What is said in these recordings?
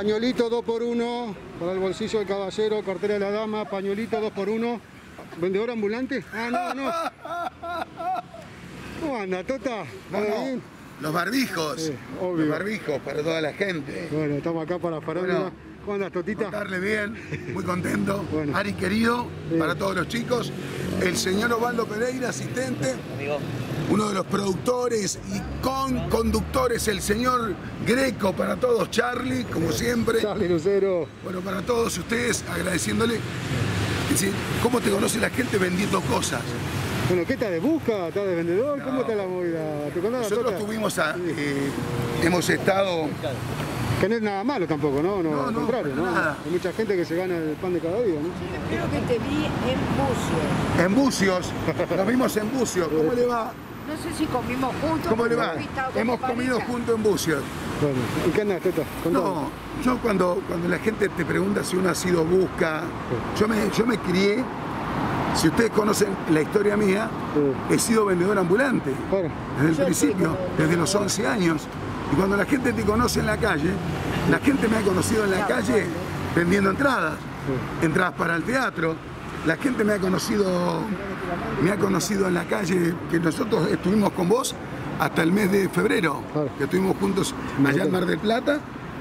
Pañuelito 2x1 para el bolsillo del caballero, cartera de la dama, pañuelito 2x1. ¿Vendedor ambulante? Ah, no. ¿Cómo anda, Tota? Bueno, los barbijos, obvio. Los barbijos para toda la gente. Bueno, estamos acá para Farándula. Bueno, ¿cómo andas, Totita? Contarle bien, muy contento. Bueno. Ari querido, para todos los chicos. El señor Osvaldo Pereira, asistente. Amigo. Uno de los productores y conductores, el señor Greco, para todos, Charlie, como siempre. Charlie Lucero. Bueno, para todos ustedes, agradeciéndole. Es decir, ¿cómo te conoce la gente vendiendo cosas? Bueno, ¿qué estás de busca? ¿Estás de vendedor? ¿Cómo está la movida? ¿Te contás, Nosotros Tota? tuvimos hemos estado... Que no es nada malo tampoco, ¿no? No, al contrario, ¿no? nada. Hay mucha gente que se gana el pan de cada día, ¿no? Creo que te vi en Bucios. En Bucios, nos vimos en Bucios. ¿Cómo le va? No sé si comimos juntos. ¿Cómo le va? Hemos Pareja. comido juntos en Bucios. Bueno, ¿y qué andas, Tota? Contame. No, yo cuando la gente te pregunta si uno ha sido busca, yo me crié, si ustedes conocen la historia mía, he sido vendedor ambulante. Bueno, Desde el Yo principio, sí. desde los 11 años. Y cuando la gente te conoce en la calle, la gente me ha conocido en la calle vendiendo entradas, entradas para el teatro. La gente me ha conocido en la calle, que nosotros estuvimos con vos hasta el mes de febrero, Claro. que estuvimos juntos allá en Mar del Plata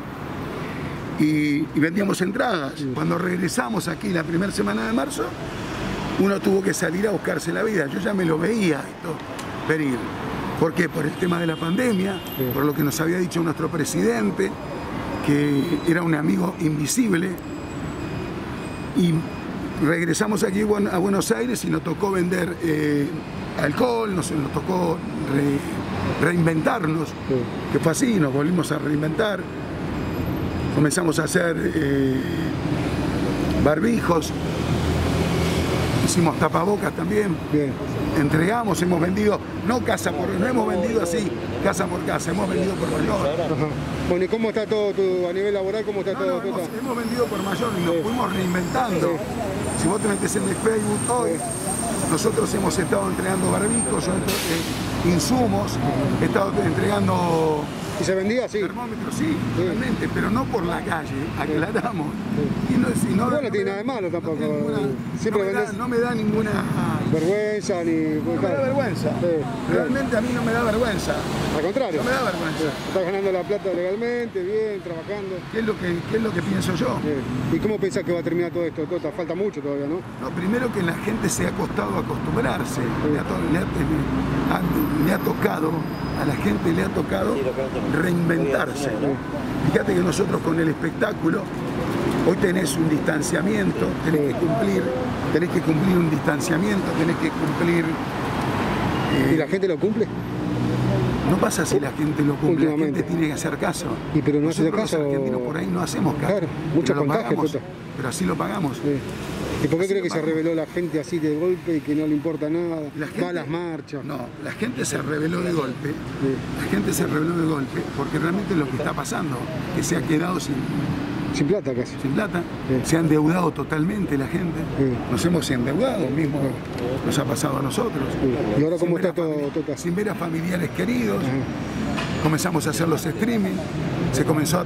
y vendíamos entradas. Cuando regresamos aquí la primera semana de marzo, uno tuvo que salir a buscarse la vida. Yo ya me lo veía esto venir. ¿Por qué? Por el tema de la pandemia, por lo que nos había dicho nuestro presidente, que era un amigo invisible. Y regresamos aquí a Buenos Aires y nos tocó vender alcohol, nos tocó reinventarnos, que fue así, nos volvimos a reinventar. Comenzamos a hacer barbijos, hicimos tapabocas también. bien. Entregamos, hemos vendido, no hemos vendido así, casa por casa, hemos vendido por mayor. Ajá. Bueno, ¿y cómo está todo a nivel laboral? ¿Cómo está todo, Tota? Hemos vendido por mayor y nos fuimos reinventando. Si vos te metes en el Facebook hoy, nosotros hemos estado entregando barbijos, insumos, he estado entregando ¿Y se vendía así? termómetros, sí, realmente, pero no por la calle, aclaramos. Y no tiene nada de malo tampoco. Siempre no me da ninguna... vergüenza ni... No me da vergüenza. Realmente a mí no me da vergüenza. Al contrario. No me da vergüenza. Estás ganando la plata legalmente, bien, trabajando. ¿Qué es lo que pienso yo? Bien. ¿Y cómo pensás que va a terminar todo esto, Tota? Falta mucho todavía, ¿no? No, primero que la gente se ha costado acostumbrarse. Le ha tocado, a la gente le ha tocado reinventarse. Fíjate que nosotros con el espectáculo, hoy tenés un distanciamiento, tenés que cumplir un distanciamiento, tenés que cumplir... ¿Y la gente lo cumple? No pasa si la gente lo cumple, la Últimamente. gente tiene que hacer caso. Y pero no hace Nosotros caso. Los argentinos por ahí no hacemos caso. Claro, mucho pero lo contagio, pagamos, Tota. pero así lo pagamos. Sí. ¿Y por qué Así cree que lo se pagamos. reveló la gente así de golpe y que no le importa nada? La gente- Va a las marchas. No, la gente se rebeló de golpe. La gente se rebeló de golpe porque realmente lo que está pasando, que se ha quedado sin Sin plata casi. plata, Sí. se ha endeudado totalmente la gente. Sí. Nos hemos endeudado, mismo nos ha pasado a nosotros. Sí. ¿Y ahora cómo Sin ver está a todo, famili- Tota? Sin ver a familiares queridos. Comenzamos a hacer los streaming, se comenzó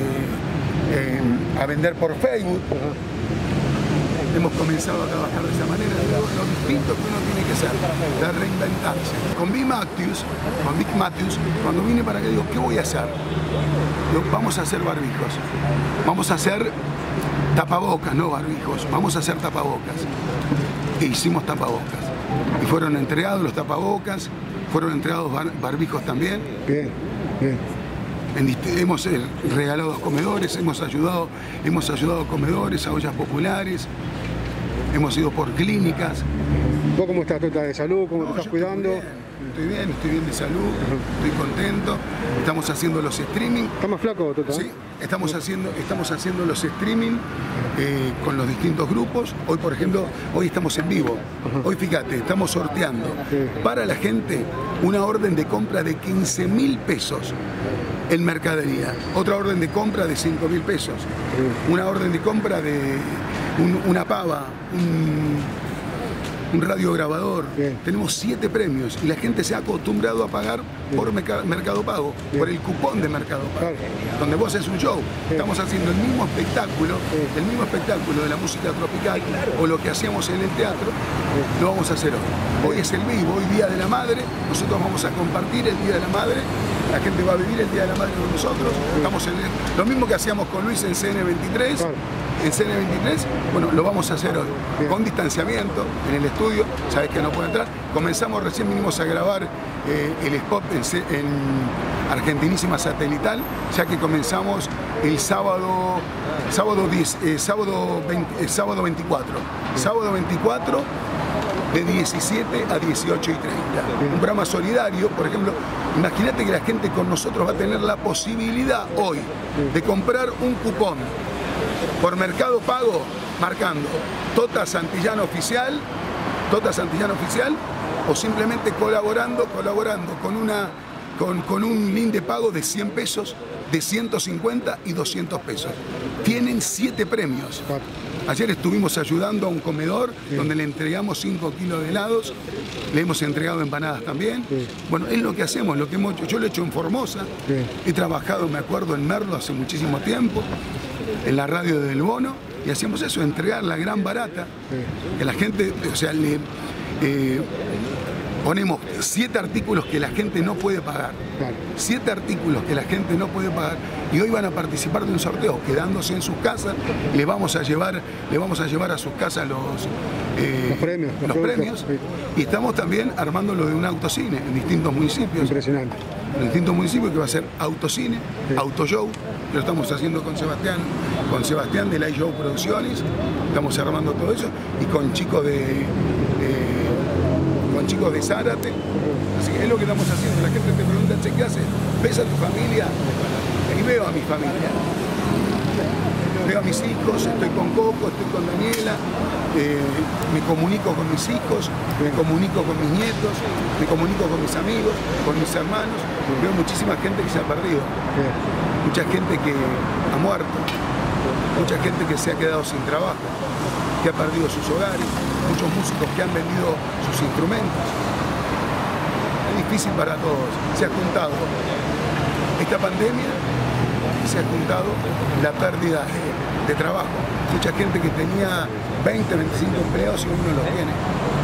a vender por Facebook. Hemos comenzado a trabajar de esa manera, lo distinto que uno tiene que hacer, de reinventarse. Con Vic Matthews, cuando vine para acá digo, ¿qué voy a hacer? Digo, vamos a hacer barbijos, vamos a hacer tapabocas, no barbijos, vamos a hacer tapabocas. E hicimos tapabocas. Y fueron entregados los tapabocas, fueron entregados barbijos también. Bien, bien. Hemos regalado a comedores, hemos ayudado a comedores, a ollas populares, hemos ido por clínicas. ¿Vos cómo estás, Tota? ¿De salud? ¿Cómo te estás Yo cuidando? Estoy bien de salud, estoy contento. Estamos haciendo los streaming. ¿Estás más flaco, Tota? Sí, estamos haciendo los streaming con los distintos grupos. Hoy, por ejemplo, hoy estamos en vivo. Hoy, fíjate, estamos sorteando para la gente una orden de compra de 15.000 pesos en mercadería. Otra orden de compra de 5.000 pesos. Una orden de compra de una pava, un radiograbador. Bien. Tenemos 7 premios y la gente se ha acostumbrado a pagar por Mercado Pago, por el cupón de Mercado Pago, Claro. donde vos haces un show. Estamos haciendo el mismo espectáculo de la música tropical o lo que hacíamos en el teatro, lo vamos a hacer hoy. Hoy es el vivo, hoy Día de la Madre, nosotros vamos a compartir el Día de la Madre, la gente va a vivir el Día de la Madre con nosotros, estamos lo mismo que hacíamos con Luis en CN23, Claro. en CN23, bueno, lo vamos a hacer hoy, Bien. con distanciamiento, en el estudio, sabes que no puede entrar, comenzamos, recién vinimos a grabar el spot en Argentinísima Satelital, ya que comenzamos el sábado 24, de 17 a 18:30. Un programa solidario, por ejemplo, imagínate que la gente con nosotros va a tener la posibilidad hoy de comprar un cupón por Mercado Pago marcando Tota Santillana Oficial, o simplemente colaborando con un link de pago de 100 pesos, de 150 y 200 pesos. Tienen 7 premios. Claro. Ayer estuvimos ayudando a un comedor donde le entregamos 5 kilos de helados, le hemos entregado empanadas también. Sí. Bueno, es lo que hacemos, lo que hemos hecho. Yo lo he hecho en Formosa, Sí. he trabajado, me acuerdo, en Merlo hace muchísimo tiempo, en la radio del Bono, y hacíamos eso, entregar la gran barata, que la gente, o sea, ponemos 7 artículos que la gente no puede pagar. Claro. 7 artículos que la gente no puede pagar y hoy van a participar de un sorteo, quedándose en sus casas, le vamos a llevar a sus casas los premios, los los productos, premios. sí. Y estamos también armando lo de un autocine en distintos municipios. Impresionante. En distintos municipios que va a ser autocine, Sí. autoshow, que lo estamos haciendo con Sebastián de la iShow Producciones, estamos armando todo eso, y con chicos de Zárate. Así que es lo que estamos haciendo. La gente te pregunta, che, ¿qué haces? ¿Ves a tu familia? Y veo a mi familia. Veo a mis hijos, estoy con Coco, estoy con Daniela, me comunico con mis hijos, me comunico con mis nietos, me comunico con mis amigos, con mis hermanos. Veo muchísima gente que se ha perdido, Bien. mucha gente que ha muerto, mucha gente que se ha quedado sin trabajo, que ha perdido sus hogares, muchos músicos que han vendido sus instrumentos. Es difícil para todos. Se ha juntado esta pandemia y se ha juntado la pérdida de trabajo. Mucha gente que tenía 20, 25 empleados y uno no los tiene.